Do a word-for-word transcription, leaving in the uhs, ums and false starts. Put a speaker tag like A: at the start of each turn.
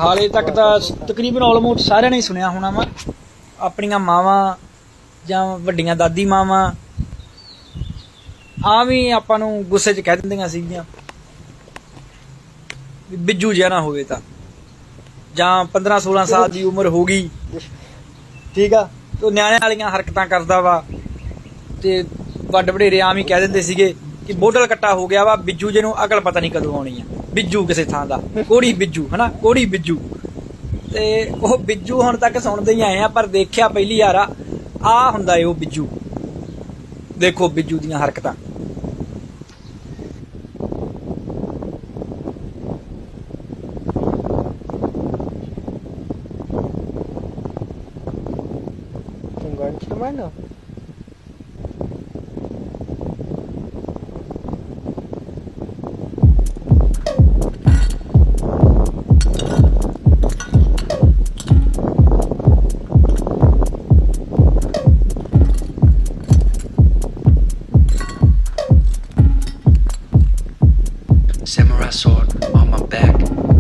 A: ਹਾਲੇ ਤੱਕ ਤਾਂ ਤਕਰੀਬਨ ਆਲਮੋਸਟ ਸਾਰਿਆਂ ਨੇ ਸੁਣਿਆ ਹੋਣਾ ਵਾ। ਆਪਣੀਆਂ ਮਾਵਾਂ ਜਾਂ ਵੱਡੀਆਂ ਦਾਦੀ ਮਾਵਾਂ ਆ ਵੀ ਆਪਾਂ ਨੂੰ ਗੁੱਸੇ 'ਚ ਕਹਿ ਦਿੰਦੀਆਂ ਸੀਗੀਆਂ ਵੀ ਬਿੱਜੂ ਜਿਹਾ ਨਾ ਹੋਵੇ ਤਾਂ, ਜਾਂ ਪੰਦਰਾਂ सोलह ਸਾਲ ਦੀ ਉਮਰ ਹੋ ਗਈ ਠੀਕ ਆ ਤੇ ਨਿਆਣਿਆਂ ਵਾਲੀਆਂ ਹਰਕਤਾਂ ਕਰਦਾ ਵਾ ਤੇ ਵੱਡ ਵਡੇਰੇ ਆਮ ਹੀ ਕਹਿ ਦਿੰਦੇ ਸੀਗੇ ਕਿ ਬੋਟਲ ਕੱਟਾ ਹੋ ਗਿਆ ਵਾ, ਬਿੱਜੂ ਜੇ ਨੂੰ ਅਕਲ ਪਤਾ ਨਹੀਂ ਕਦੋਂ ਆਉਣੀ ਆ, ਬਿੱਜੂ ਕਿਸੇ ਥਾਂ ਦਾ, ਕੋੜੀ ਬਿੱਜੂ ਹਨਾ, ਕੋੜੀ ਬਿੱਜੂ। ਤੇ ਉਹ ਬਿੱਜੂ ਹੁਣ ਤੱਕ ਸੁਣਦੇ ਹੀ ਆਏ ਆ, ਪਰ ਦੇਖਿਆ ਪਹਿਲੀ ਵਾਰ ਆ ਆ ਹੁੰਦਾ ਏ ਉਹ ਬਿੱਜੂ। ਦੇਖੋ ਬਿੱਜੂ ਦੀਆਂ ਹਰਕਤਾਂ।
B: Samurai sword on my back.